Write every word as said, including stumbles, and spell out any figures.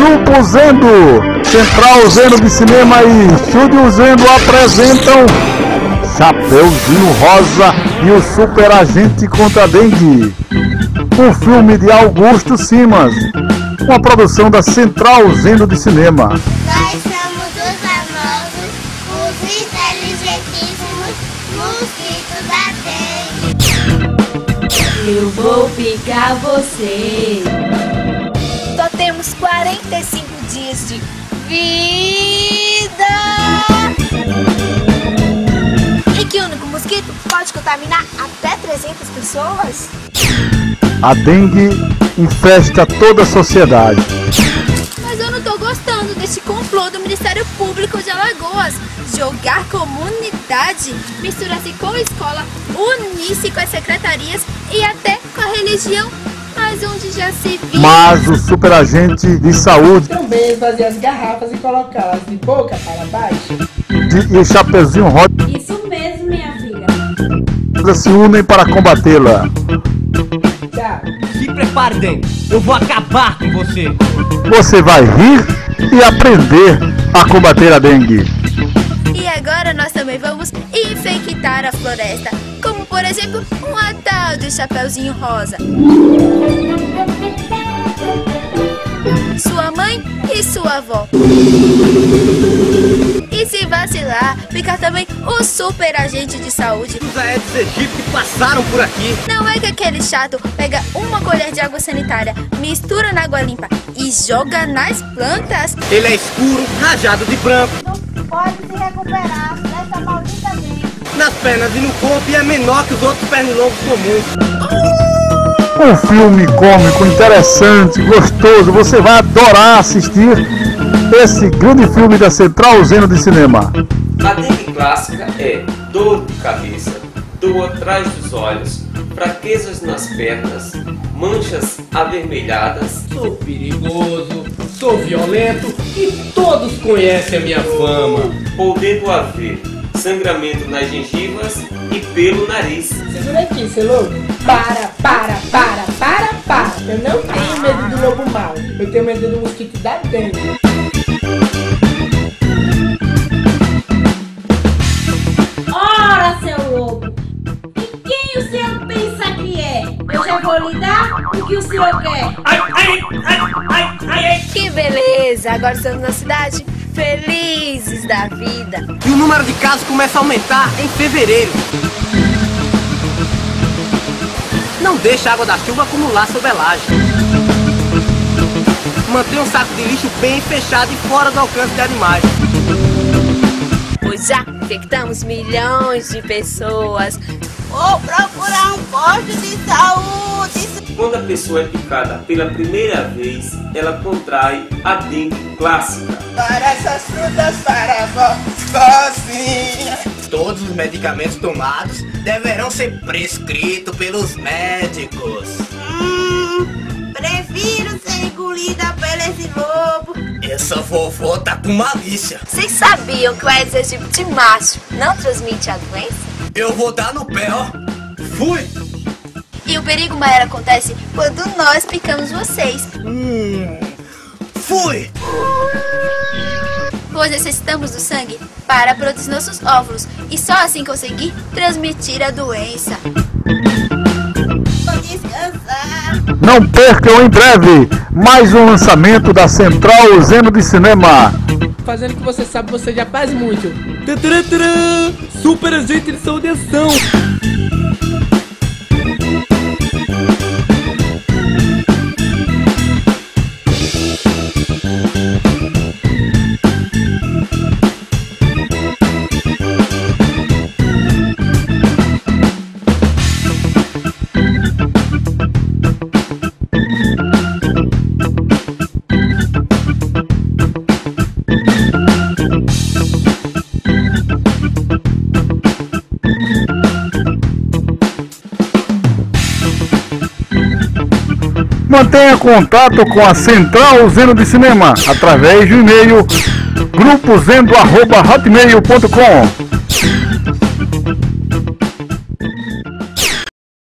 Grupo Zendo, Central Zendo de Cinema e Estúdio Zendo apresentam Chapeuzinho Rosa e o Super Agente contra a Dengue. Um filme de Augusto Simas, uma produção da Central Zendo de Cinema. Nós somos os famosos, os inteligentíssimos mosquitos da dengue. Eu vou picar você. Só temos quarenta e cinco dias de vida. E que único mosquito pode contaminar até trezentas pessoas? A dengue infesta toda a sociedade. Mas eu não tô gostando desse complô do Ministério Público de Alagoas. Jogar comunidade, misturar-se com a escola, unir-se com as secretarias e até com a religião. Mas onde já se viu? Mas o super agente de saúde também fazer as garrafas e colocá-las de boca para baixo. de, e o Chapeuzinho Rosa Isso mesmo, minha filha. se unem para combatê-la. Tchau. Se prepare, Dengue. Eu vou acabar com você. Você vai rir e aprender a combater a dengue. E agora nós também vamos infectar a floresta, como por exemplo um tal de Chapeuzinho Rosa. Sua mãe e sua avó. E se vacilar, fica também o super agente de saúde. Os Aedes aegypti que passaram por aqui. Não é que aquele chato pega uma colher de água sanitária, mistura na água limpa e joga nas plantas? Ele é escuro, rajado de branco. Pode se recuperar dessa maldita dengue. Nas pernas e no corpo e é menor que os outros pernilongos comuns. Um filme cômico, interessante, gostoso. Você vai adorar assistir esse grande filme da Central Zendo de Cinema. A dengue clássica é dor de cabeça, dor atrás dos olhos, fraquezas nas pernas, manchas avermelhadas. Sou perigoso, sou violento e todos conhecem a minha fama. Podendo haver sangramento nas gengivas e pelo nariz. Segura aqui, seu lobo. Para, para, para, para, para. Eu não tenho medo do lobo mau. Eu tenho medo do mosquito da dengue. Ora, seu lobo. E quem o senhor pensa que é? Eu já vou lhe dar o que o senhor quer. Ai, ai, ai, ai, ai, ai. Que beleza! Agora estamos na cidade felizes da vida. E o número de casos começa a aumentar em fevereiro. Não deixe a água da chuva acumular sua belagem. Mantenha um saco de lixo bem fechado e fora do alcance de animais. Pois já infectamos milhões de pessoas. Vou procurar um posto de saúde. Quando a pessoa é picada pela primeira vez, ela contrai a dengue clássica. Para essas frutas, para a vozinha. Todos os medicamentos tomados deverão ser prescritos pelos médicos. Hum, prefiro ser engolida por esse lobo. Essa vovó tá com malícia. Vocês sabiam que o Aedes aegypti macho não transmite a doença? Eu vou dar no pé, ó. Fui! E o perigo maior acontece quando nós picamos vocês. Hum, fui! Pois necessitamos do sangue para produzir nossos óvulos e só assim conseguir transmitir a doença. Vou descansar. Não percam em breve mais um lançamento da Central Zendo de Cinema. Fazendo o que você sabe, você já faz muito. Tadã, tadã, super agente de saúde ação. Mantenha contato com a Central Zendo de Cinema através do e-mail grupo zendo arroba hotmail ponto com.